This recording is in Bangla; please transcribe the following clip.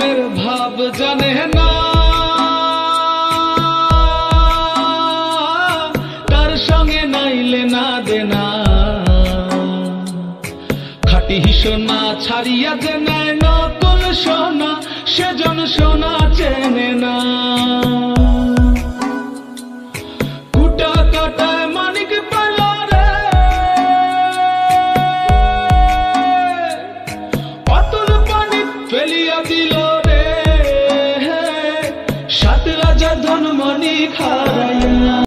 প্রেমের ভাব জানে না, তার সঙ্গে নাইলে না দেনা। খাঁটি সোনা ছাড়িয়া যে নেয় নকল সোনা, সেজন সোনা চেনে